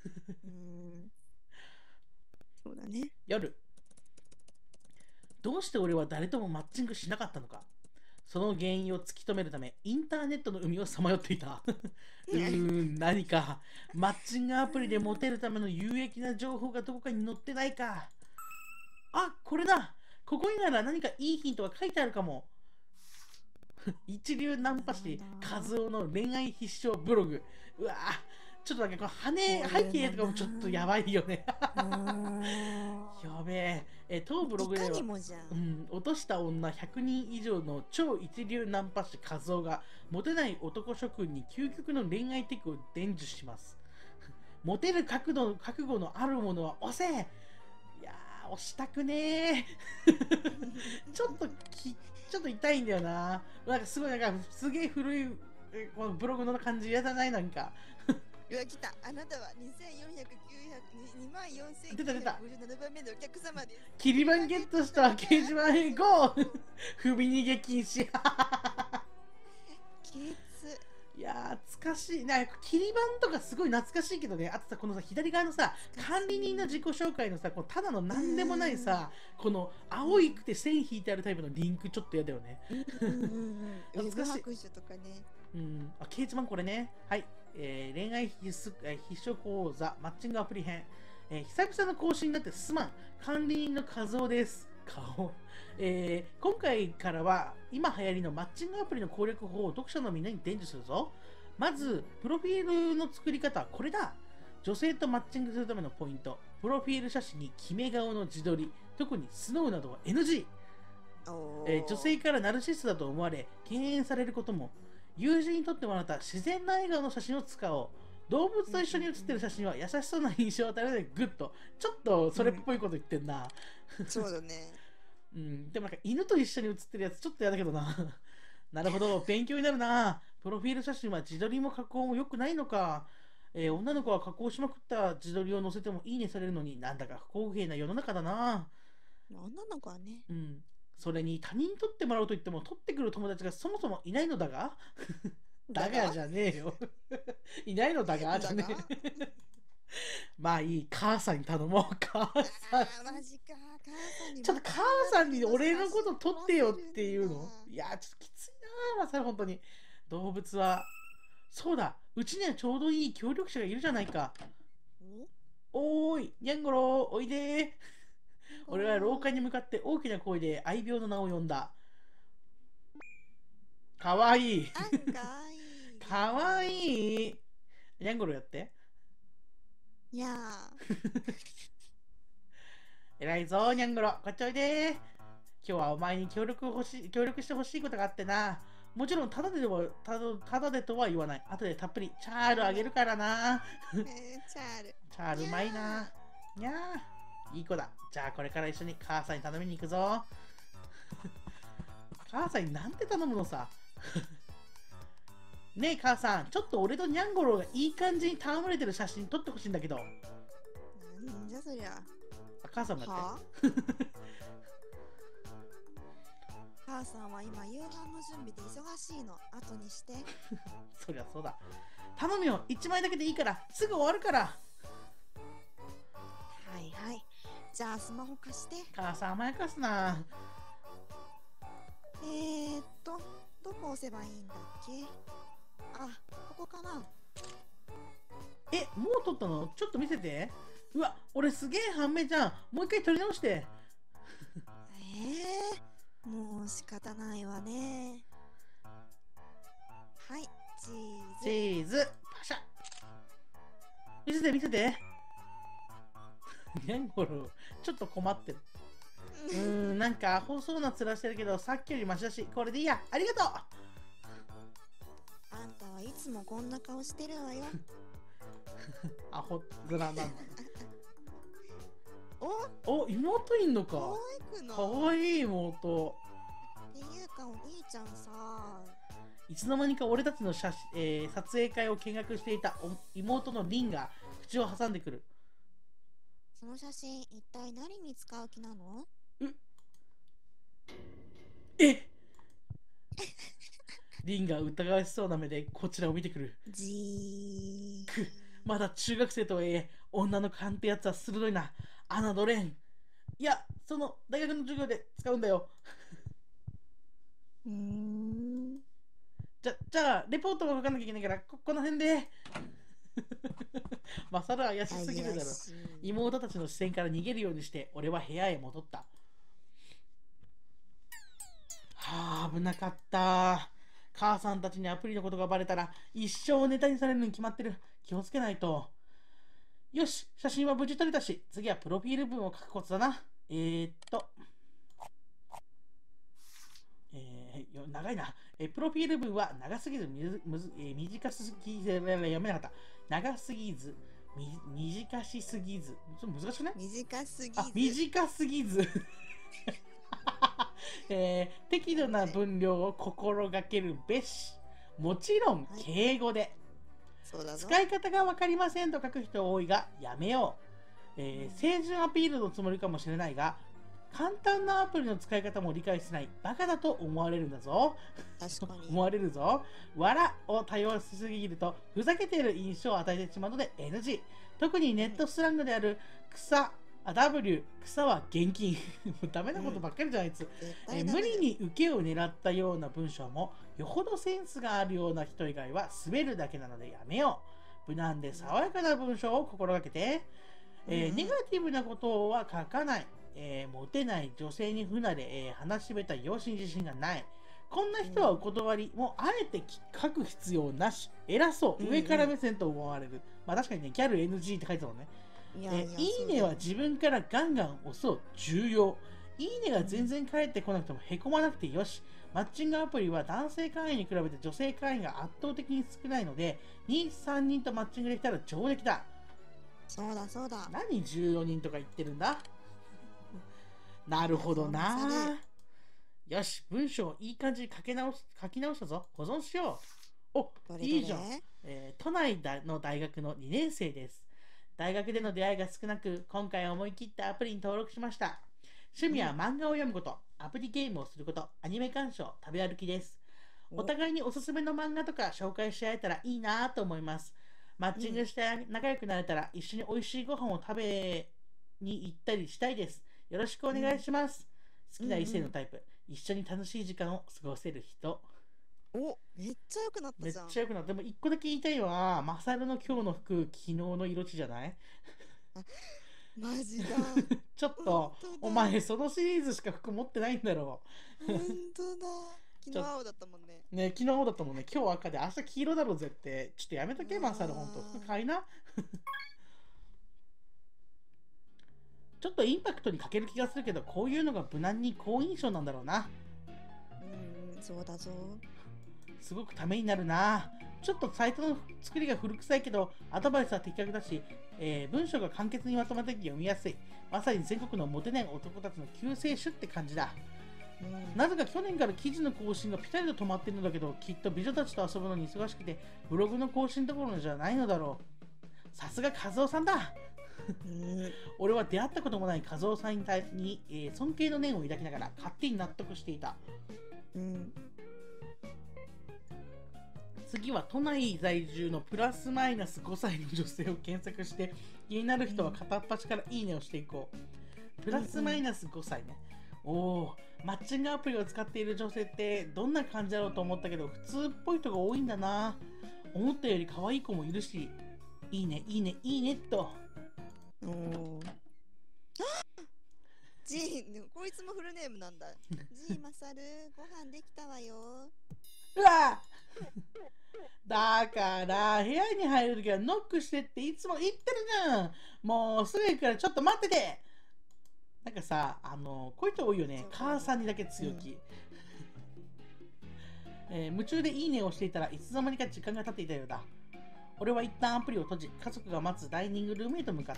うーん、そうだね。 夜、どうして俺は誰ともマッチングしなかったのか。その原因を突き止めるため、インターネットの海をさまよっていた。何か、マッチングアプリでモテるための有益な情報がどこかに載ってないか。あ、これだ。ここになら何かいいヒントが書いてあるかも。一流ナンパ師、 なんだ。 カズオの恋愛必勝ブログ。うわぁ、ちょっとなんかこう背こういうの景とかもちょっとやばいよね。やべ当ブロいかグでは、 にもじゃん。 落とした女100人以上の超一流ナンパ師カズオがモテない男諸君に究極の恋愛テクを伝授します。モテる覚悟のある者は押せ。いやー、押したくねー。ちょっとちょっと痛いんだよな。なんかすごい、なんかすげえ古いこのブログの感じ嫌じゃない？なんか。 うわ、来た。あなたは24,900、 出た。 24,957番目のお客様です。 切り板ゲットした掲示板へ行こう。踏み逃げ禁止。 ケツ。 いやー、懐かしい。なんか切り板とかすごい懐かしいけどね、あとさ、このさ、左側のさ、管理人の自己紹介のさ、このただのなんでもないさ、この青いくて線引いてあるタイプのリンクちょっと嫌だよね。 ウェブ懐かしい。 拍手とかね。 掲示板これね。はい。恋愛必勝講座、マッチングアプリ編。久々の更新になってすまん。管理人の和夫です。顔。今回からは今流行りのマッチングアプリの攻略法を読者のみんなに伝授するぞ。まず、プロフィールの作り方はこれだ。女性とマッチングするためのポイント。プロフィール写真に決め顔の自撮り。特にスノーなどは NG。女性からナルシストだと思われ、敬遠されることも。友人に撮ってもらった自然な笑顔の写真を使おう。動物と一緒に写ってる写真は優しそうな印象を与えるのでグッド。ちょっとそれっぽいこと言ってんな。 そうだね。 でもなんか犬と一緒に写ってるやつちょっと嫌だけどな。なるほど、勉強になるな。プロフィール写真は自撮りも加工も良くないのか。女の子は加工しまくった自撮りを載せてもいいねされるのになんだか不公平な世の中だな。 女の子はね。 うん。それに他人に撮ってもらおうと言っても撮ってくる友達がそもそもいないのだがだだががじゃねえよ。いないのだがじゃねだがえ。まあいい、母さんに頼もう。母さん。 マジか。母さんにちょっと母さんに俺のこと撮ってよっていうの。いや、ちょっときついなまあそれ本当に。動物は。そうだ、うちにはちょうどいい協力者がいるじゃないか。おーい、にゃんごろおいで。俺は廊下に向かって大きな声で愛病の名を呼んだ。かわいい。 あ、かわいい。 かわいい。にゃんごろやって。 いやー。 偉いぞ、にゃんごろ。こっちおいで。今日はお前に協力してほしいことがあってな。もちろん、ただでとは言わない。後でたっぷりチャールあげるからな。 チャール。 チャールうまいな。にゃー。いい子だ。じゃあこれから一緒に母さんに頼みに行くぞ。母さんになんて頼むのさ。ねえ母さん、ちょっと俺とニャンゴロウがいい感じに戯れてる写真撮ってほしいんだけど。 なんじゃそりゃ。 あ、母さんだっはて。 母さんは今夕飯の準備で忙しいの。後にして。 そりゃそうだ。頼むよ、1枚だけでいいから、すぐ終わるから。 はいはい。じゃあスマホ貸して。 母さん甘やかすな。 どこ押せばいいんだっけ？あ、ここかな。 え、もう撮ったの？ちょっと見せて。うわ、俺すげえ半目じゃん。もう一回撮り直して。 もう仕方ないわね。はい、チチーズ。 ーズ、パシャ。見せて。ニャンゴロウ、ちょっと困ってる。なんかアホそうな面してるけど、さっきよりマシだし、これでいいや。ありがとう。 あんたはいつもこんな顔してるわよ。 アホ面なんだ。 お、 妹いんのか。 可愛くない？ かわいい妹。 っていうかお兄ちゃんさ、 いつの間にか俺たちの撮影会を見学していた妹のリンが口を挟んでくる。 その写真一体何に使う気なの？ えリンが疑わしそうな目でこちらを見てくる。 じー。 まだ中学生とはいえ、女の勘ってやつは鋭いな。侮れん。いや、その、大学の授業で使うんだよ。 うーん。 じゃあ、レポートも書かなきゃいけないから、この辺で。マサル怪しすぎるだろ。 怪しい。 妹たちの視線から逃げるようにして、俺は部屋へ戻った。はあ、危なかった。母さんたちにアプリのことがバレたら、一生ネタにされるに決まってる。気をつけないと。よし、写真は無事撮れたし、次はプロフィール文を書くことだな。長いな。プロフィール文は長すぎず、短すぎず、読めなかった。長すぎず、短しすぎず。ちょっと難しくない？ 短すぎず。 あ、短すぎず。適度な分量を心がけるべし。もちろん、敬語で。 そうだぞ。 使い方が分かりませんと書く人多いが、やめよう。清純アピールのつもりかもしれないが、簡単なアプリの使い方も理解してないバカだと思われるんだぞ。 確かに。 思われるぞ。笑を多用しすぎるとふざけている印象を与えてしまうので NG。特にネットスラングである草、W、草は現金。ダメなことばっかりじゃん、あいつ。無理に受けを狙ったような文章もよほどセンスがあるような人以外は滑るだけなのでやめよう。無難で爽やかな文章を心がけて、ネガティブなことは書かない。モテない女性に不慣れ、話し下手、容姿に自信がない。こんな人はお断り、もうあえて書く必要なし。偉そう。上から目線と思われる。まあ確かにね、ギャル NG って書いてたもんね。いいねは自分からガンガン押そう。重要。いいねが全然返ってこなくてもへこまなくてよし。マッチングアプリは男性会員に比べて女性会員が圧倒的に少ないので、2、3人とマッチングできたら上出来だ。 そうだそうだ。 何14人とか言ってるんだ。なるほどな。よし、文章をいい感じに書き直したぞ。保存しよう。お、いいじゃん。都内の大学の2年生です。大学での出会いが少なく、今回思い切ったアプリに登録しました。趣味は漫画を読むこと、アプリゲームをすること、アニメ鑑賞、食べ歩きです。お互いにおすすめの漫画とか紹介し合えたらいいなと思います。マッチングして仲良くなれたら一緒に美味しいご飯を食べに行ったりしたいです。よろしくお願いします。好きな異性のタイプ、一緒に楽しい時間を過ごせる人。 お、めっちゃ良くなったじゃん。 めっちゃ良くなった。でも一個だけ言いたいのは、マサルの今日の服、昨日の色地じゃない？ マジだ。 ちょっと、お前そのシリーズしか服持ってないんだろう。本当だ。昨日青だったもんね。 ね、昨日青だったもんね。今日赤で明日黄色だろうぜって。ちょっとやめとけ、マサル、ほんと。服買いな。ちょっとインパクトに欠ける気がするけど、こういうのが無難に好印象なんだろうな。 そうだぞ。 すごくためになるな。ちょっとサイトの作りが古臭いけど、アドバイスは的確だし、文章が簡潔にまとめて読みやすい。まさに全国のモテない男たちの救世主って感じだ。なぜか去年から記事の更新がピタリと止まってるんだけど、きっと美女たちと遊ぶのに忙しくて、ブログの更新どころじゃないのだろう。さすが和夫さんだ。俺は出会ったこともない和夫さんに、尊敬の念を抱きながら勝手に納得していた。次は都内在住のプラスマイナス5歳の女性を検索して、気になる人は片っ端からいいねをしていこう。プラスマイナス5歳ね。おお、マッチングアプリを使っている女性ってどんな感じだろうと思ったけど、普通っぽい人が多いんだな。思ったより可愛い子もいるし、いいねいいねいいねっと。 ジー、こいつもフルネームなんだ。ジーマサル、ご飯できたわよ。 うわだから部屋に入るときはノックしてっていつも言ってるじゃん。もうすぐ行くからちょっと待ってて。なんかさ、こういう人多いよね。母さんにだけ強気。夢中でいいねをしていたらいつの間にか時間が経っていたようだ。俺は一旦アプリを閉じ、家族が待つダイニングルームへと向かった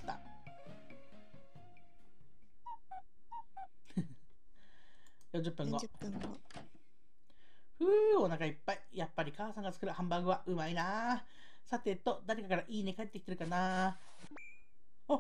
。40分後。お腹いっぱい。やっぱり母さんが作るハンバーグはうまいな。さてと、誰かからいいね帰ってきてるかな。あ、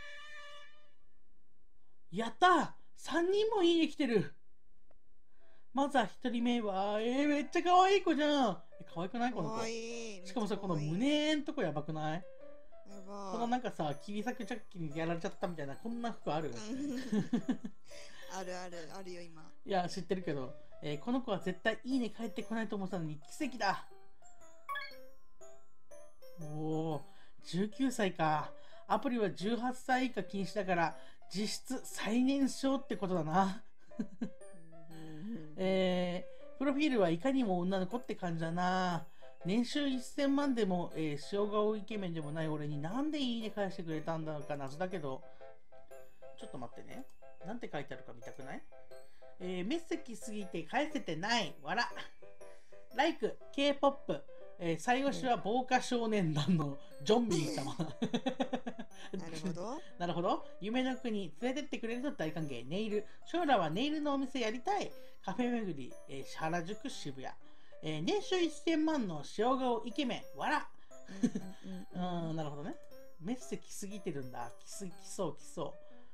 やったー！ 3 人もいいね来てる。 まずは一人目は、めっちゃ可愛い子じゃん。可愛くないこの子。 かわいい。 しかもさ、このめっちゃ胸んとこやばくない？ 可愛い。やばい。 このなんかさ、切り裂くジャッキにやられちゃったみたいな、こんな服ある？ あるある、あるよ、今。 いや、知ってるけど、この子は絶対いいね返ってこないと思ってたのに奇跡だ。おお、19歳か。アプリは18歳以下禁止だから、実質最年少ってことだな。プロフィールはいかにも女の子って感じだな。年収1000万でも、塩顔イケメンでもない俺になんでいいね返してくれたんだろうか謎だけど。ちょっと待ってね。なんて書いてあるか見たくない？メッセージすぎて返せてない。わら。ライク、K-POP。最後は防火少年団のジョンミン様。 なるほど。 なるほど。夢の国連れてってくれると大歓迎。ネイル。将来はネイルのお店やりたい。カフェ巡り。原宿渋谷。年収1000万の塩顔イケメン。わら。なるほどね。メッセ来すぎてるんだ。来そう。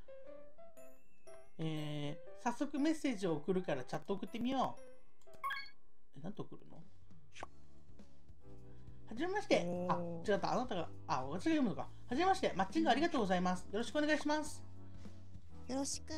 早速メッセージを送るからチャット送ってみよう。なんて送るの？はじめまして。違った。あなたが、私が読むのか。はじめまして。マッチングありがとうございます。よろしくお願いします。 よろしく。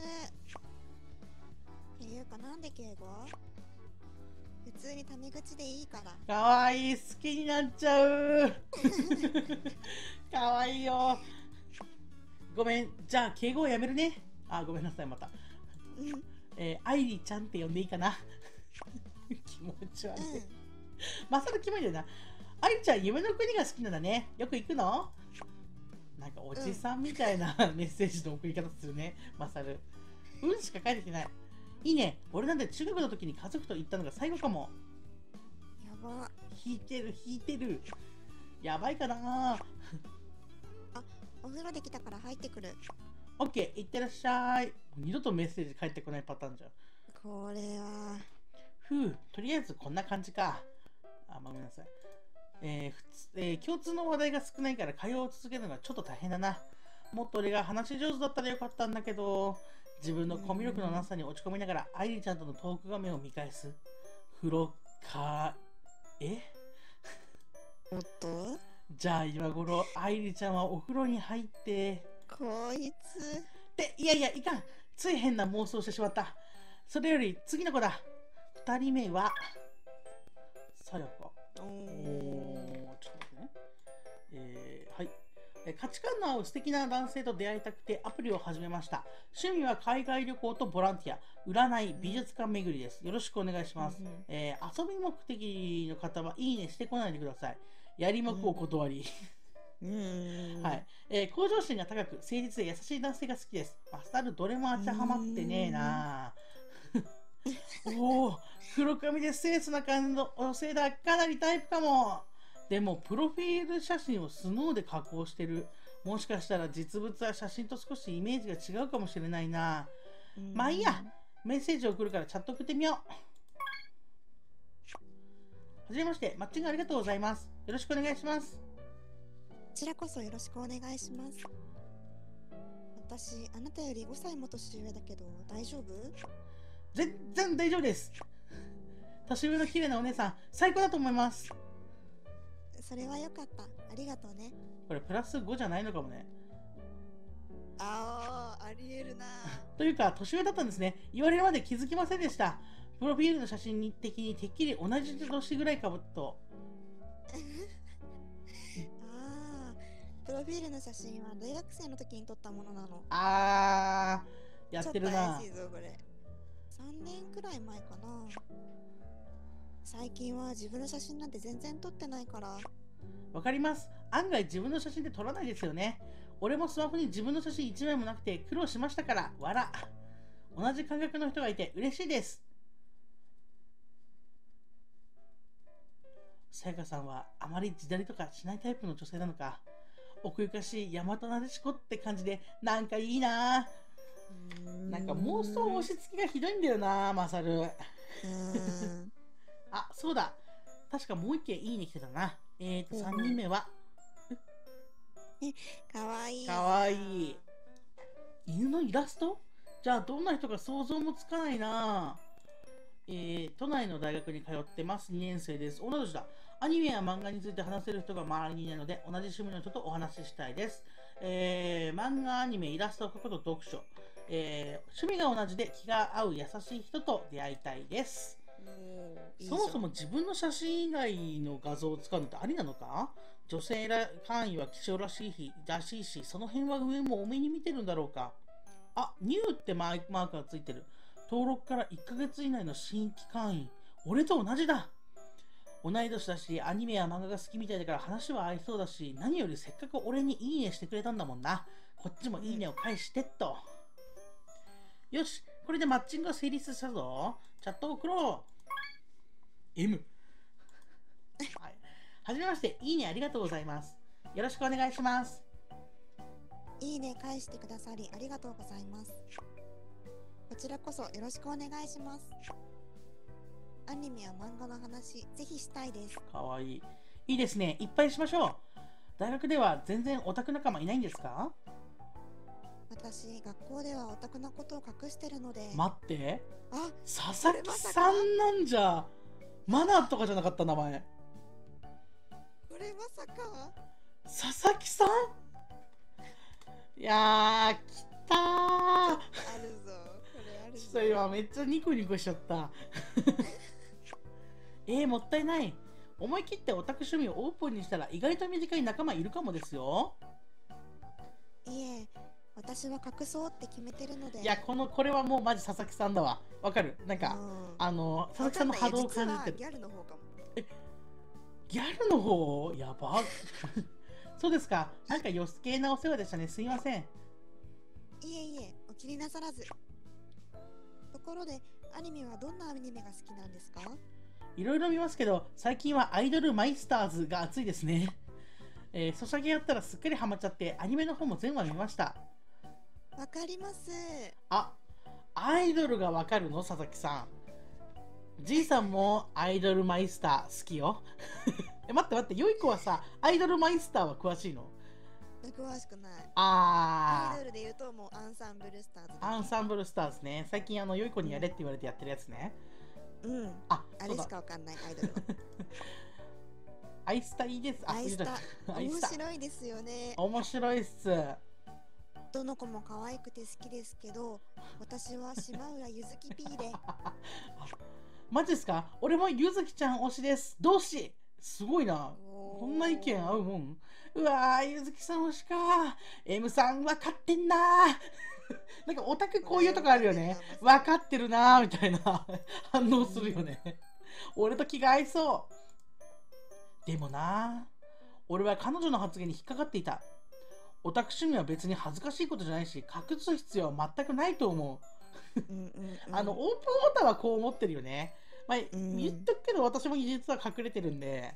っていうか、なんで敬語？普通にタメ口でいいから。 かわいい。好きになっちゃう。かわいいよ。ごめん。じゃあ、敬語をやめるね。ごめんなさい、また。アイリちゃんって呼んでいいかな。気持ち悪い。まさるキモいだよな。アイリちゃん、夢の国が好きなんだね。よく行くの？なんかおじさんみたいな、メッセージの送り方するね、まさる。しか書いてきてない。いいね。俺なんて中学の時に家族と行ったのが最後かも。 やば。 引いてる。やばいかな。 お風呂できたから入ってくる。 オッケー、いってらっしゃい。二度とメッセージ返ってこないパターンじゃん。 これは。 とりあえずこんな感じか。ごめんなさい。共通の話題が少ないから会話を続けるのがちょっと大変だな。もっと俺が話し上手だったらよかったんだけど、自分のコミュ力のなさに落ち込みながらアイリちゃんとのトーク画面を見返す。風呂か、 おっと？ じゃあ今頃アイリちゃんはお風呂に入って、 こいつ。 いやいかん。つい変な妄想してしまった。それより次の子だ。2人目は、さやか。ちょっと待ってね。はい。価値観の合う素敵な男性と出会いたくてアプリを始めました。趣味は海外旅行とボランティア、占い、美術館巡りです。よろしくお願いします。遊び目的の方はいいねしてこないでください。やりもくお断り。はい。向上心が高く、誠実で優しい男性が好きです。マスタルどれも当てはまってねえな。おお、黒髪で清楚な感じの女性だ。かなりタイプかも。でも、プロフィール写真をスノーで加工してる。もしかしたら実物は写真と少しイメージが違うかもしれないな。まあいいや。メッセージを送るからチャット送ってみよう。はじめまして、マッチングありがとうございます。よろしくお願いします。 こちらこそよろしくお願いします。私、あなたより5歳も年上だけど、大丈夫？ 全然大丈夫です。年上の綺麗なお姉さん、最高だと思います。 それはよかった。ありがとうね。 これプラス5じゃないのかもね。 ありえるな。 というか、年上だったんですね。言われるまで気づきませんでした。プロフィールの写真的にてっきり同じ年ぐらいかもと。 プロフィールの写真は大学生の時に撮ったものなの。 やってるな。 ちょっと怪しいぞこれ。3年くらい前かな。最近は自分の写真なんて全然撮ってないから。 わかります。案外自分の写真って撮らないですよね。俺もスマホに自分の写真1枚もなくて苦労しましたから、わら。同じ感覚の人がいて嬉しいです。さやかさんはあまり自撮りとかしないタイプの女性なのか。奥ゆかしい大和なでしこって感じでなんかいいな。なんか妄想押し付けがひどいんだよな、マサル。そうだ。確かもう一件いいね来てたな。3人目は。 かわいい。 かわいい。犬のイラスト？じゃあどんな人か想像もつかないな。 都内の大学に通ってます。2年生です。同い年だ。アニメや漫画について話せる人が周りにいないので、同じ趣味の人とお話ししたいです。漫画、アニメ、イラストを描くこと、読書。趣味が同じで気が合う優しい人と出会いたいです。 いいじゃん。 そもそも自分の写真以外の画像を使うのってありなのか？女性会員は貴重らしいし、その辺は上も多めに見てるんだろうか。あ、ニューってマークがついてる。登録から1ヶ月以内の新規会員。俺と同じだ。同い年だし、アニメや漫画が好きみたいだから話は合いそうだし、何よりせっかく俺にいいねしてくれたんだもんな。こっちもいいねを返してっと。よし、これでマッチングが成立したぞ。チャットを送ろう。M。はい。はじめまして、いいねありがとうございます。よろしくお願いします。 いいね返してくださりありがとうございます。こちらこそよろしくお願いします。アニメや漫画の話、ぜひしたいです。 かわいい。いいですね。いっぱいしましょう。大学では全然オタク仲間いないんですか？ 私、学校ではオタクなことを隠してるので。 待って。 あ、 佐々木さんなんじゃ。マナーとかじゃなかった名前。 これまさか。 佐々木さん？いやー、来たー。 あるぞ。これあるぞ。 ちょっと今めっちゃニコニコしちゃった。もったいない。思い切ってオタク趣味をオープンにしたら意外と短い仲間いるかもですよ。 いえ、私は隠そうって決めてるので。 いや、これはもうマジ佐々木さんだわ。わかる。なんか、佐々木さんの波動を感じてる。 ギャルの方かも。 ギャルの方やば。そうですか。なんか余計なお世話でしたね。すいません。 いえいえ、お気になさらず。ところで、アニメはどんなアニメが好きなんですか？ いろいろ見ますけど、最近はアイドルマイスターズが熱いですね。ソシャゲやったらすっかりハマっちゃって、アニメの方も全話見ました。 わかります。 あ、アイドルがわかるの佐々木さん。じいさんもアイドルマイスター好きよ。待って、よい子はさ、アイドルマイスターは詳しいの？ 詳しくない。 アイドルで言うともうアンサンブルスターズ。 アンサンブルスターズね。最近よい子にやれって言われてやってるやつね。 うん。あれしかわかんないアイドルは。 アイスタいいです。 アイスタ面白いですよね。 面白いっす。 どの子も可愛くて好きですけど、私は島浦ゆずき P で。 マジっすか？俺もゆずきちゃん推しです。同志。すごいな。こんな意見合うもん。うわー、ゆずきさん推しか。M さん分かってんな。なんかオタクこういうとこあるよね。分かってるなーみたいな反応するよね。俺と気が合いそう。でもなー、俺は彼女の発言に引っかかっていた。オタク趣味は別に恥ずかしいことじゃないし、隠す必要は全くないと思う。オープンオタはこう思ってるよね。まあ、言っとくけど私も実は隠れてるんで。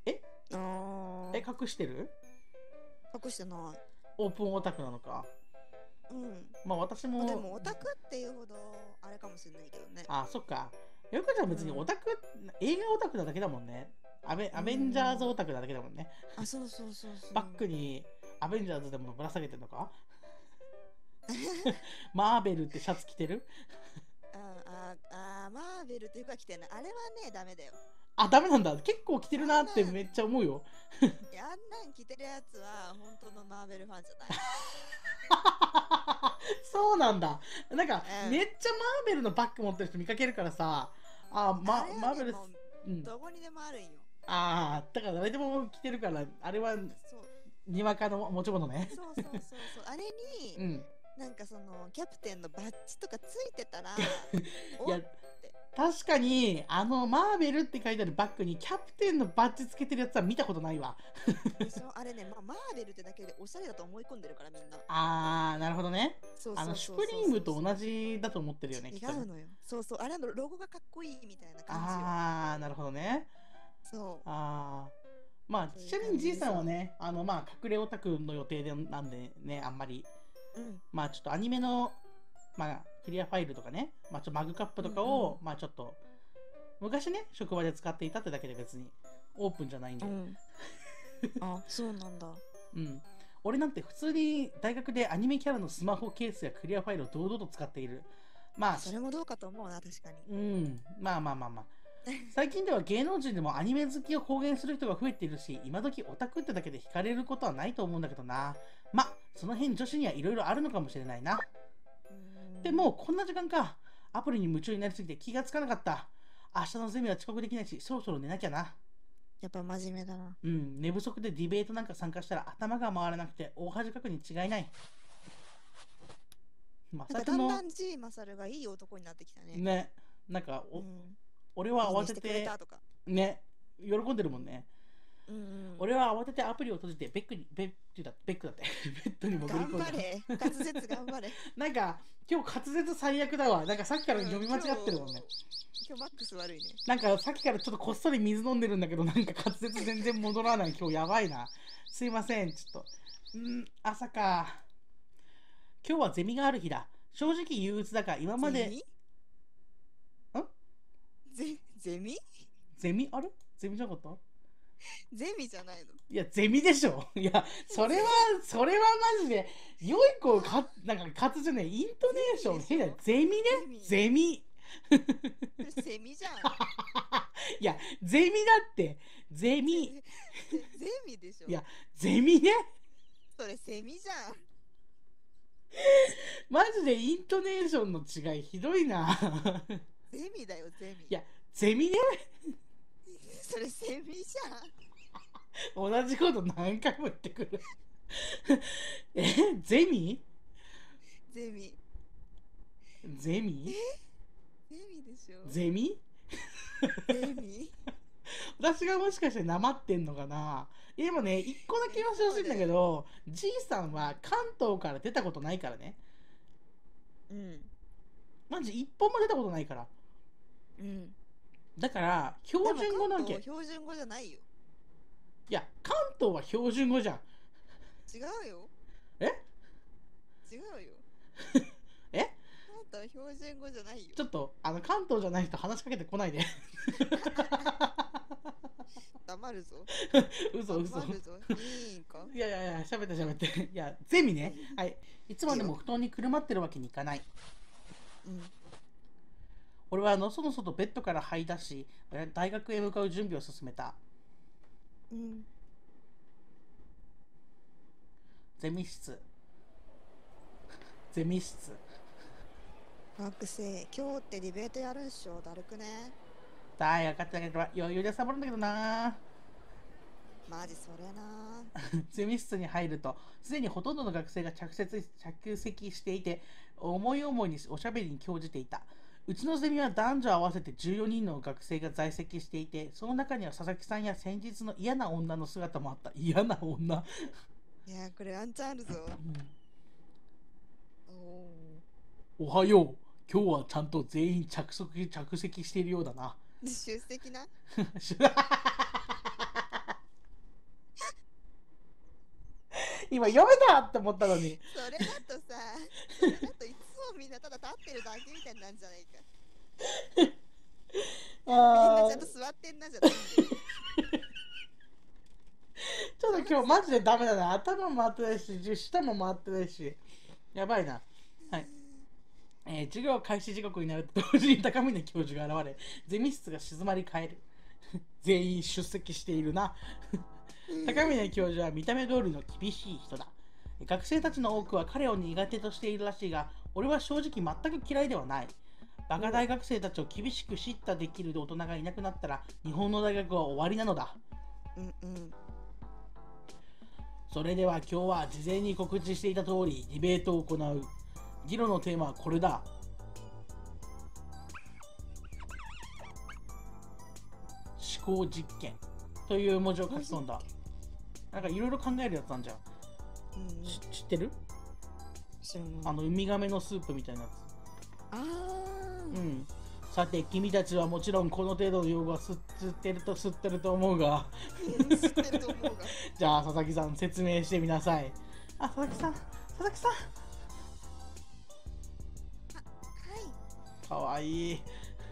隠してる？ 隠してない。 オープンオタクなのか。まあ私も。 でもオタクっていうほどあれかもしれないけどね。 あ、そっか。よくちゃん別にオタク、映画オタクなだけだもんね。アベンジャーズオタクなだけだもんね。 あ、そう。 バックにアベンジャーズでもぶら下げてるのか？マーベルってシャツ着てる？ マーベルっていうか着てない。あれはね、ダメだよ。 あ、ダメなんだ。結構着てるなってめっちゃ思うよ。 あんなん着てるやつは本当のマーベルファンじゃない。 そうなんだ。なんか、めっちゃマーベルのバッグ持ってる人見かけるからさ、マーベル、 どこにでもあるんよ。 だから誰でも着てるから、あれはにわかの持ち物ね。 そう。あれに、なんかそのキャプテンのバッジとかついてたら、 いや確かにマーベルって書いてあるバッグにキャプテンのバッジつけてるやつは見たことないわ。 あれね、マーベルってだけでおしゃれだと思い込んでるからみんな。 なるほどね。シュプリームと同じだと思ってるよね。 違うのよ。そうあれのロゴがかっこいいみたいな感じよ。 なるほどね。 そう。 まあちなみにじいさんはね、隠れオタクの予定なんでね、あんまり。まあちょっとアニメのクリアファイルとかね、ちょっとマグカップとかを、ちょっと昔ね職場で使っていたってだけで別にオープンじゃないんで。 あ、そうなんだ。 俺なんて普通に大学でアニメキャラのスマホケースやクリアファイルを堂々と使っている。 まあ、 それもどうかと思うな、確かに。 うん、まあまあまあまあ。最近では芸能人でもアニメ好きを公言する人が増えているし、今時オタクってだけで惹かれることはないと思うんだけどな。まあ、その辺女子にはいろいろあるのかもしれないな。でもうこんな時間か。アプリに夢中になりすぎて気がつかなかった。明日のゼミは遅刻できないし、そろそろ寝なきゃな。 やっぱ真面目だな。 うん、寝不足でディベートなんか参加したら頭が回らなくて大恥かくに違いない。まさかの、 なんかだんだん G マサルがいい男になってきたね。 ね、なんかうん。 俺はい慌ていねしてくれて、 たとか。 ね、喜んでるもんね。 うんうん。 俺は慌ててアプリを閉じてベックだってベッドに潜り込んだ。 頑張れ。滑舌頑張れ。 なんか今日滑舌最悪だわ。なんかさっきから読み間違ってるもんね。 今日マックス悪いね。 なんかさっきからちょっとこっそり水飲んでるんだけど、なんか滑舌全然戻らない。今日やばいな。すいません、ちょっと。朝か。今日はゼミがある日だ。正直憂鬱だが今まで。 ゼミゼミあれゼミじゃなかった？ ゼミじゃないの。 いや、ゼミでしょ。いや、それはマジで、良い子か、なんか滑舌ね、イントネーション変だよ。ゼミね。ゼミ。 セミじゃん。 いや、ゼミだって。ゼミ。 ゼミでしょ。 いや、ゼミね。 それセミじゃん。 マジでイントネーションの違いひどいな。 ゼミだよ、ゼミ。 いや、ゼミね。 それセミじゃん。 同じこと何回も言ってくる。ゼミゼミ。 ゼミゼミでしょ。 ゼミゼミ私がもしかしてなまってんのかな。でもね、一個だけ言わせてほしいんだけど、G さんは関東から出たことないからね。 うん。 マジ一本も出たことないから。 うん。 だから、標準語なわけ。 標準語じゃないよ。 いや、関東は標準語じゃん。 違うよ。 え違うよ。 え関東は標準語じゃないよ。 ちょっと、関東じゃない人話しかけてこないで。 黙るぞ。 嘘。 黙るぞ。いいんか。 いや、喋って。いや、ゼミね。はい。いつまでも布団にくるまってるわけにいかない。 うん。 俺はのそのそとベッドから這い出し、大学へ向かう準備を進めた。 うん。 ゼミ室。ゼミ室。 学生、今日ってディベートやるんしょ。だるくね。 大学ってだけど余裕でサボるんだけどな。 マジそれな。 ゼミ室に入ると、すでにほとんどの学生が着席していて、思い思いにおしゃべりに興じていた。うちのゼミは男女合わせて14人の学生が在籍していて、その中には佐々木さんや先日の嫌な女の姿もあった。嫌な女。 いや、これワンチャンあるぞ。 おはよう。今日はちゃんと全員着席しているようだな。 出席な。 今読めたって思ったのに。 それだとさ、それだといつもみんなただ立ってるだけみたいになんじゃないか。みんなちゃんと座ってんなじゃないんだよ。 ちょっと今日マジでダメだな。頭も回ってないし、舌も回ってないし。やばいな。はい。授業開始時刻になると同時に高峰教授が現れ、ゼミ室が静まり返る。全員出席しているな。高峰教授は見た目通りの厳しい人だ。学生たちの多くは彼を苦手としているらしいが、俺は正直全く嫌いではない。バカ大学生たちを厳しく叱咤できる大人がいなくなったら、日本の大学は終わりなのだ。それでは今日は事前に告知していた通りディベートを行う。議論のテーマはこれだ。思考実験という文字を書き込んだ。なんかいろいろ考えるやつなんじゃん。知ってる？ウミガメのスープみたいなやつ。さて君たちはもちろんこの程度の用語は知ってると思うがじゃあ佐々木さん説明してみなさい。佐々木さんはいかわいい。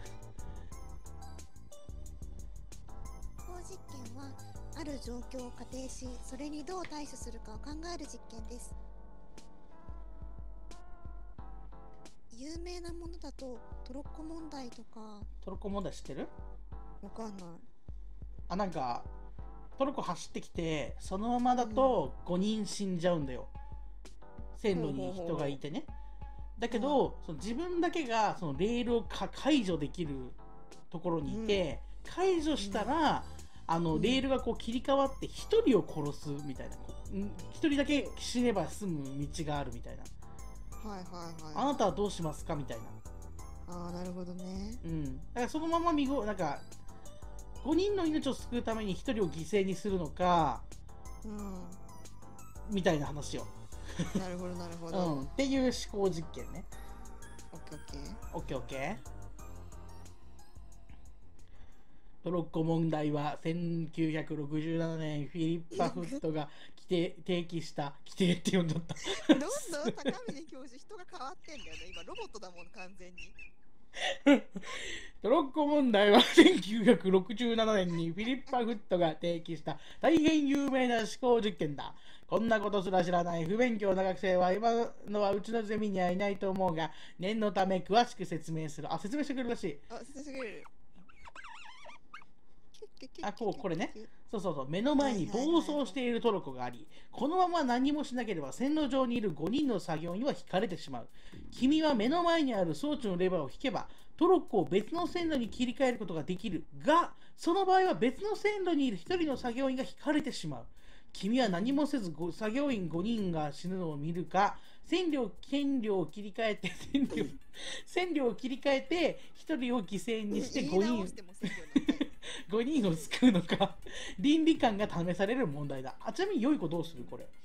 思考実験はある状況を仮定し、それにどう対処するかを考える実験です。 有名なものだとトロッコ問題とか。 トロッコ問題知ってる？ わかんない。 あ、なんかトルコ走ってきて、そのままだと5人死んじゃうんだよ。線路に人がいてね。だけど、その自分だけがそのレールを解除できるところにいて、解除したら、レールがこう切り替わって1人を殺すみたいな。1人だけ死ねば済む道があるみたいな。 はいはいはい。 あなたはどうしますかみたいな。 ああ、なるほどね。 だからそのままなんか、5人の命を救うために1人を犠牲にするのか、みたいな話よ。 なるほどなるほど。 っていう思考実験ね。 オッケーオッケー。 オッケーオッケー。トロッコ問題は1967年フィリッパ・フットが提起した規定って呼んじゃった。 どんどん高峰教授人が変わってんだよね。今ロボットだもん完全に。 トロッコ問題は1967年にフィリッパ・フットが提起した大変有名な思考実験だ。こんなことすら知らない不勉強な学生は今のはうちのゼミにはいないと思うが、念のため詳しく説明する。あ、説明してくれるらしい。 あ、説明してくれる。 これね。そう目の前に暴走しているトロッコがあり、このまま何もしなければ線路上にいる5人の作業員は引かれてしまう。君は目の前にある装置のレバーを引けばトロッコを別の線路に切り替えることができるが、その場合は別の線路にいる1人の作業員が引かれてしまう。君は何もせず作業員5人が死ぬのを見るか、線路を切り替えて1人を犠牲にして5人を救うのか、倫理観が試される問題だ。ちなみに良い子どうするこれ？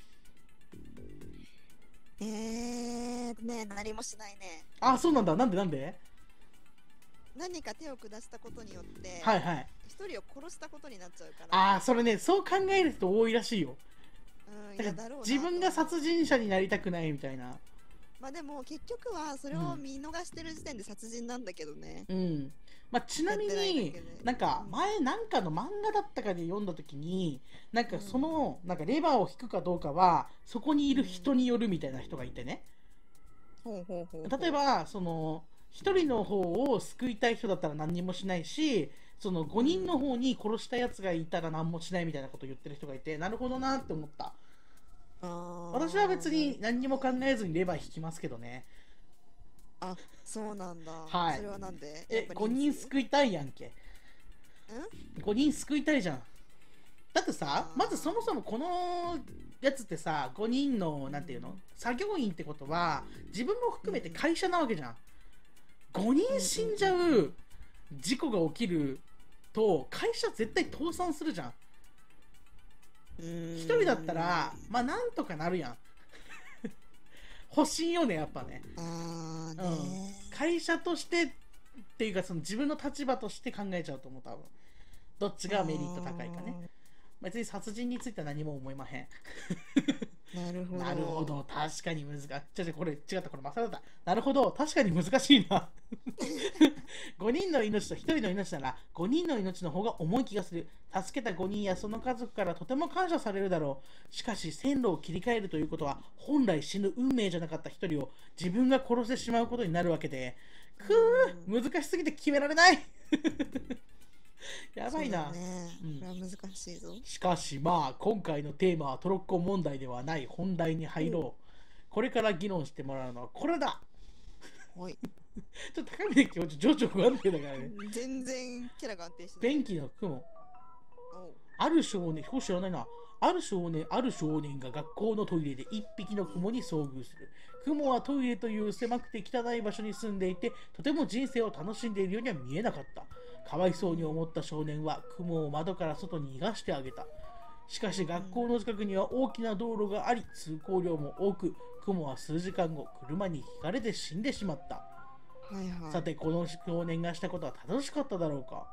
何もしないね。 あ、そうなんだ。なんで何か手を下したことによって一人を殺したことになっちゃうから。 それね、そう考える人多いらしいよ。 だから自分が殺人者になりたくないみたいな。 まあでも結局はそれを見逃してる時点で殺人なんだけどね。 ちなみになんか前なんかの漫画だったかで読んだ時に、なんかそのなんかレバーを引くかどうかはそこにいる人によるみたいな人がいてね。例えばその1人の方を救いたい人だったら何にもしないし、その5人の方に殺したやつがいたら何もしないみたいなことを言ってる人がいて、なるほどなって思った。私は別に何にも考えずにレバー引きますけどね。 あ、そうなんだ。 はい。 それはなんで ？5人救いたいやんけ。5人救いたいじゃん。だってさ、まずそもそもこのやつってさ、5人のなんていうの、作業員ってことは自分も含めて会社なわけじゃん。5人死んじゃう事故が起きると会社絶対倒産するじゃん。1人だったらまあなんとかなるやん。欲しいよね、やっぱね。会社としてっていうか、その自分の立場として考えちゃうと思う。多分どっちがメリット高いかね。別に殺人については何も思いまへん。 なるほど。 なるほど。確かに難しい。これ違った。これマサだった。なるほど。確かに難しいな。5人の命と1人の命なら5人の命の方が重い気がする。助けた5人やその家族からとても感謝されるだろう。しかし線路を切り替えるということは本来死ぬ運命じゃなかった1人を自分が殺してしまうことになるわけで、難しすぎて決められない。やばいな。 これは難しいぞ。 しかしまあ今回のテーマはトロッコ問題ではない。本題に入ろう。これから議論してもらうのはこれだ。 はい。 ちょっと高峰教授情緒不安定だからね。 全然キャラが安定してない。 便器の雲。ある少年、知らないな。ある少年が学校のトイレで一匹の雲に遭遇する。雲はトイレという狭くて汚い場所に住んでいて、とても人生を楽しんでいるようには見えなかった。かわいそうに思った少年は雲を窓から外に逃がしてあげた。しかし学校の近くには大きな道路があり、通行量も多く、雲は数時間後、車にひかれて死んでしまった。さて、この少年がしたことは正しかっただろうか。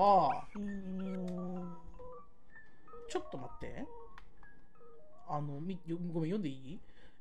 ちょっと待って。ごめん、読んでいい？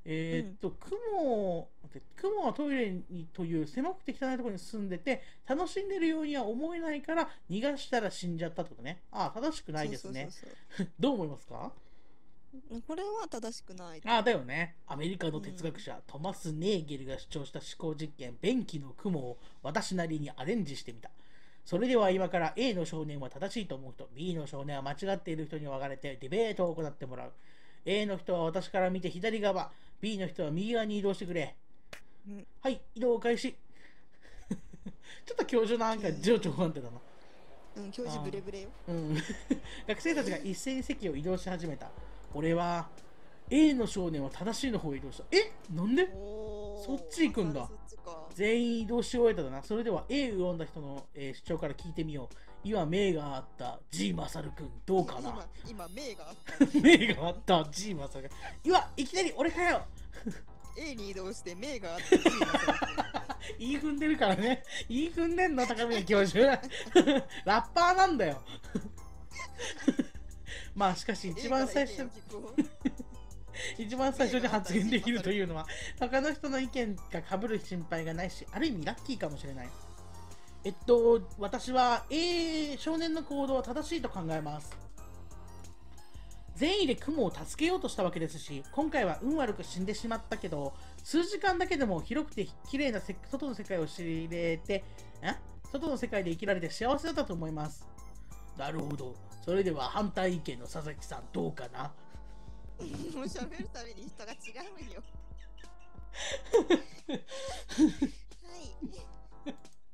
雲はトイレにという狭くて汚いところに住んでて楽しんでるようには思えないから逃がしたら死んじゃったってことね。正しくないですね。どう思いますか？ これは正しくない。 ああ、だよね。アメリカの哲学者、トマス・ネーゲルが主張した思考実験、便器の雲を私なりにアレンジしてみた。それでは今から A の少年は正しいと思う人、B の少年は間違っている人に分かれてディベートを行ってもらう。A の人は私から見て左側、B の人は右側に移動してくれ。 うん、 はい、移動開始。ちょっと教授なんか情緒不安定だな。 うん、教授ブレブレよ。 うん、学生たちが一斉に席を移動し始めた。俺は A の少年は正しいの方へ移動した。なんでそっち行くんだ。 そっちか。 全員移動し終えただな。それでは A を読んだ人の、主張から聞いてみよう。今、命があった G マサル君、どうかな。 今命があった。 命があった G マサル君。いきなり俺かよ。 A に移動して命があった G マサル君。 言い踏んでるからね。言い踏んでんの、高宮教授。ラッパーなんだよ。まあしかし一番最初に発言できるというのは他の人の意見が被る心配がないし、ある意味ラッキーかもしれない。私は A 少年の行動は正しいと考えます。善意で雲を助けようとしたわけですし、今回は運悪く死んでしまったけど、数時間だけでも広くて綺麗な外の世界を知れて、外の世界で生きられて幸せだったと思います。なるほど。それでは反対意見の佐々木さんどうかな。 もう喋るたびに人が違うんよ。はい。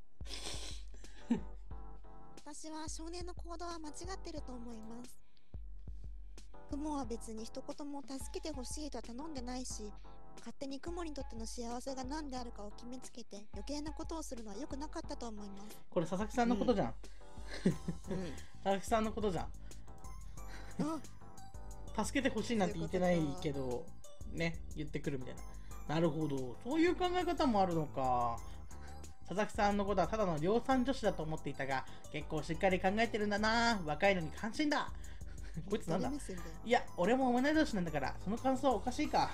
私は少年の行動は間違ってると思います。雲は別に一言も助けてほしいとは頼んでないし、勝手に雲にとっての幸せが何であるかを決めつけて余計なことをするのは良くなかったと思います。 これ佐々木さんのことじゃん。佐々木さんのことじゃん。助けてほしいなんて言ってないけどね、言ってくるみたいな。なるほど、そういう考え方もあるのか。佐々木さんのことはただの量産女子だと思っていたが、結構しっかり考えてるんだな。若いのに感心だ。こいつなんだ。いや、俺も同い年なんだから、その感想はおかしいか。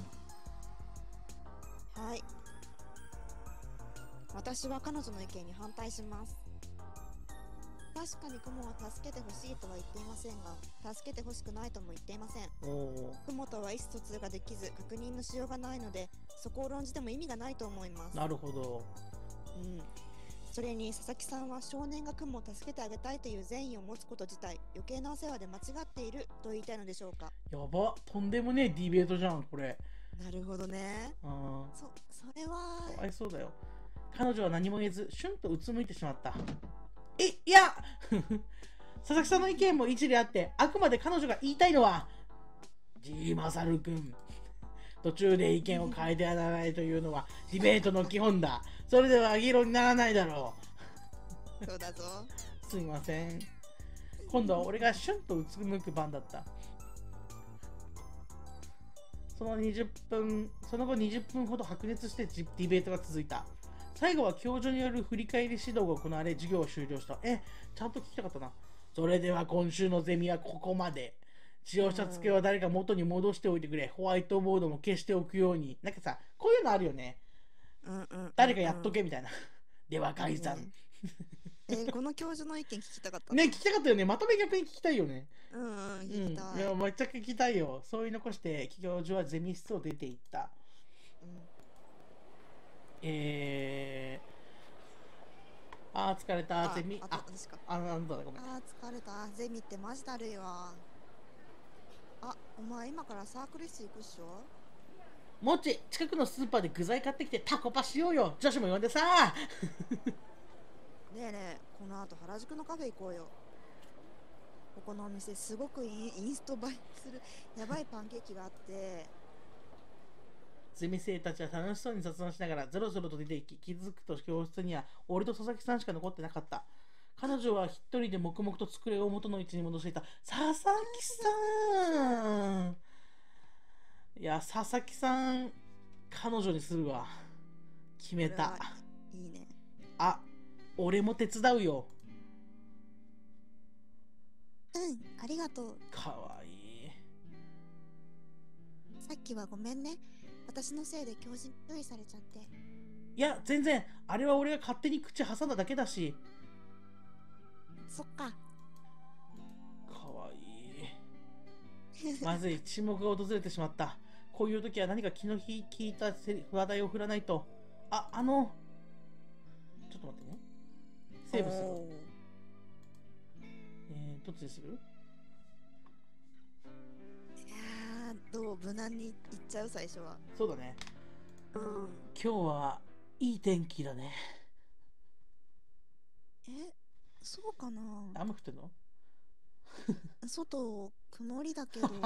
はい。私は彼女の意見に反対します。確かに雲は助けてほしいとは言っていませんが、助けてほしくないとも言っていません。雲とは意思疎通ができず、確認のしようがないので、そこを論じても意味がないと思います。 なるほど。 それに佐々木さんは少年が雲を助けてあげたいという善意を持つこと自体、余計なお世話で間違っていると言いたいのでしょうか。 やば、とんでもねえディベートじゃん、これ。 なるほどね。それは。 かわいそうだよ。彼女は何も言えず、シュンとうつむいてしまった。いや佐々木さんの意見も一理あって、あくまで彼女が言いたいのは、G マサル君、途中で意見を変えてやらないというのはディベートの基本だ。それでは議論にならないだろう。そうだぞ。 すみません。今度は俺がシュンとうつむく番だった。その後20分ほど白熱してディベートが続いた。最後は教授による振り返り指導が行われ、授業を終了した。ちゃんと聞きたかったな。それでは今週のゼミはここまで。使用した机は誰か元に戻しておいてくれ。ホワイトボードも消しておくように。なんかさ、こういうのあるよね。誰かやっとけみたいな。では解散。 この教授の意見聞きたかったね。聞きたかったよね。まとめ逆に聞きたいよね。 聞きたい。 いや、めっちゃ聞きたいよ。そういう残して、教授はゼミ室を出ていった。疲れた。ゼミ。なんだごめん。 疲れた。ゼミってマジだるいわ。お前今からサークル室行くっしょ。 もっち、近くのスーパーで具材買ってきてタコパしようよ。女子も呼んでさ。 ねえ、この後原宿のカフェ行こうよ。ここのお店すごくインスト映えするやばいパンケーキがあって。 ゼミ生たちは楽しそうに雑談しながらゾロゾロと出ていき、気づくと教室には俺と佐々木さんしか残ってなかった。彼女は一人で黙々と机を元の位置に戻していた。佐々木さん。いや、佐々木さん、彼女にするわ。決めた。 いいね。 俺も手伝うよ。 ありがとう。 かわいい。 さっきはごめんね。私のせいで教授に注意されちゃって。 いや、全然。あれは俺が勝手に口挟んだだけだし。 そっか。 かわいい。 まずい、沈黙が訪れてしまった。こういう時は何か気の利いた話題を振らないと。ちょっと待ってね。セーブする。 おどっちにする？ ーいやー、どう無難にいっちゃう最初は。 そうだね。 うん。 今日はいい天気だね。 え、そうかな。 雨降ってんの？ 外曇りだけど。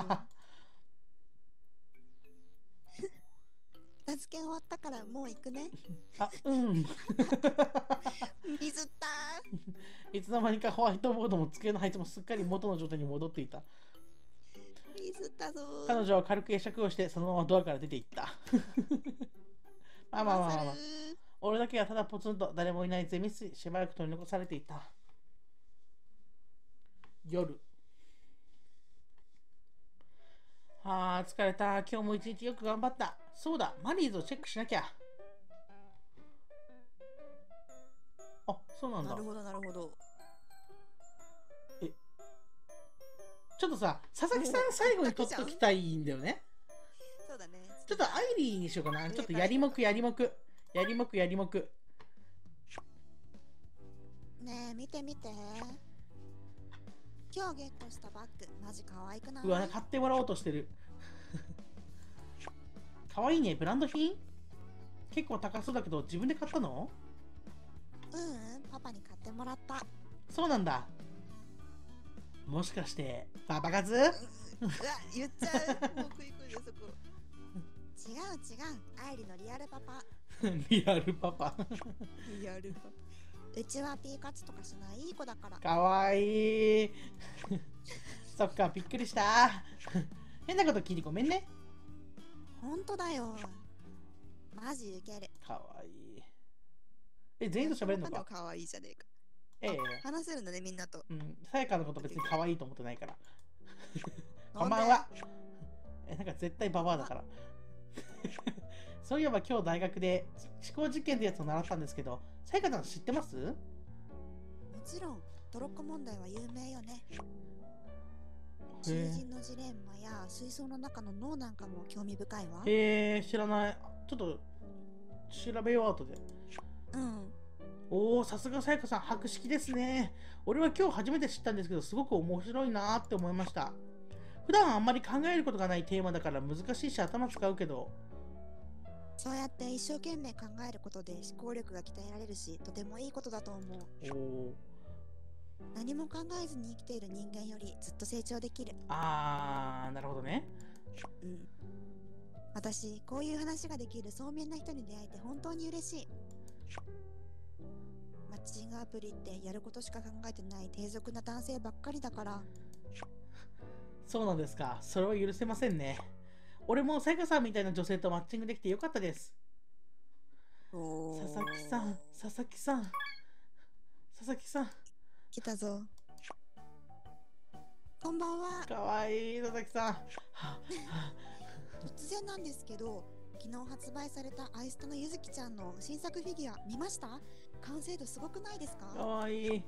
片付け終わったからもう行くね。 うん。 水ったいつの間にかホワイトボードも机の配置もすっかり元の状態に戻っていた。 ー、水ったぞー。 彼女は軽く会釈をしてそのままドアから出て行った。まあ。俺だけはただポツンと誰もいないゼミ室にしばらく取り残されていた。夜。疲れた。今日も一日よく頑張った。そうだ、マリーズをチェックしなきゃ。そうなんだ。 なるほどなるほど。 ちょっとさ、佐々木さん最後に取っときたいんだよね。 そうだね。 ちょっとアイリーにしようかな。ちょっとやりもく。 ねえ、見て見て。今日ゲットしたバッグ、マジ可愛くない？ うわ、買ってもらおうとしてる。かわいいね、ブランド品？結構高そうだけど、自分で買ったの？ パパに買ってもらった。 そうなんだ。もしかして、パパ活？ うわ、言っちゃう。もう食いでそこ。違う。愛理のリアルパパ。 リアルパパ。 リアルパパ。うちはピーカツとかしないいい子だから。 かわいい。そっか、びっくりした。変なこと聞いてごめんね。 ほんとだよ。マジウケる。 かわいい。全員と喋れるのか？ かわいいじゃねえか。 ええ。 話せるんだね、みんなと。 さやかのこと別に可愛いと思ってないから。こんばんは。なんか絶対ババアだから。そういえば今日大学で思考実験ってやつを習ったんですけど、さやかさん知ってます？ もちろん、トロッコ問題は有名よね。囚人のジレンマや水槽の中の脳なんかも興味深いわ。 知らない。ちょっと調べよう後で。さすがさやかさん、博識ですね。俺は今日初めて知ったんですけど、すごく面白いなーって思いました。普段あんまり考えることがないテーマだから難しいし頭使うけど。 そうやって一生懸命考えることで思考力が鍛えられるし、とてもいいことだと思う。何も考えずに生きている人間よりずっと成長できる。 なるほどね。 私、こういう話ができる聡明な人に出会えて本当に嬉しい。マッチングアプリってやることしか考えてない低俗な男性ばっかりだから。 そうなんですか。それは許せませんね。俺もさやかさんみたいな女性とマッチングできてよかったです。佐々木さん。 来たぞ。こんばんは。 かわいい佐々木さん。 突然なんですけど、昨日発売されたアイスタのゆずきちゃんの新作フィギュア見ました？完成度すごくないですか？ かわいい。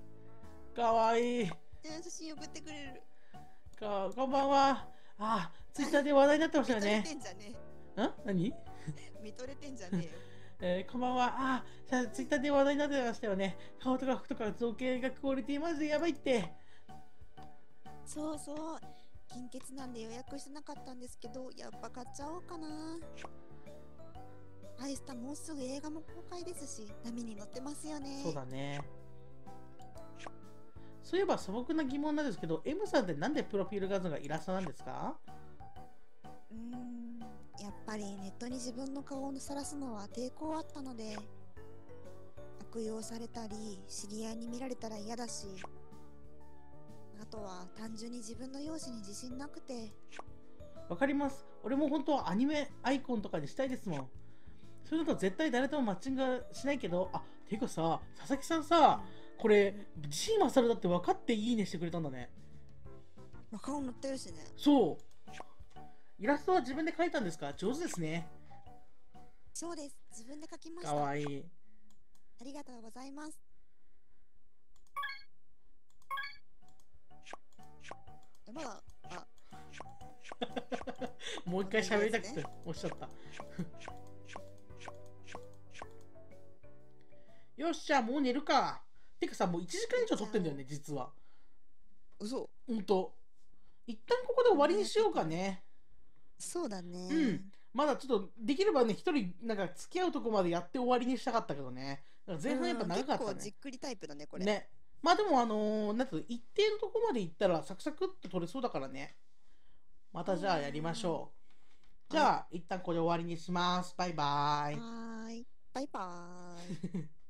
写真送ってくれる。 こんばんは。ツイッターで話題になってましたよね。 見とれてんじゃねえ。何？ 見とれてんじゃねえよ。こんばんは。ツイッターで話題になってましたよね。顔とか服とか造形がクオリティマジでやばいって。 そう。金欠なんで予約してなかったんですけど、やっぱ買っちゃおうかな。アイスタもうすぐ映画も公開ですし、波に乗ってますよね。 そうだね。そういえば素朴な疑問なんですけど、M さんってなんでプロフィール画像がイラストなんですか？ やっぱりネットに自分の顔をさらすのは抵抗あったので、悪用されたり知り合いに見られたら嫌だし、あとは単純に自分の容姿に自信なくて。 わかります。俺も本当はアニメアイコンとかにしたいですもん。それだと絶対誰ともマッチングしないけど、ていうかさ、佐々木さんさ、これ G マサルだって分かっていいねしてくれたんだね。 顔塗ってるしね。 そう。イラストは自分で描いたんですか？上手ですね。 そうです。自分で描きました。 かわいい。 ありがとうございます。まだもう一回喋りたくておっしゃった。よっしゃ、もう寝るか。てかさ、もう1時間以上撮ってんだよね、実は。 嘘。 ほんと。一旦ここで終わりにしようかね。 そうだね。 うん。まだちょっと、できればね、一人、なんか付き合うとこまでやって終わりにしたかったけどね。前半やっぱ長かった結構じね。 っくりタイプだね、これ。 ね。まあでも、なんていうの一定のとこまで行ったら、サクサクっと取れそうだからね。またじゃあやりましょう。じゃあ、一旦これ終わりにします。バイバーイ。 はーい。バイバーイ。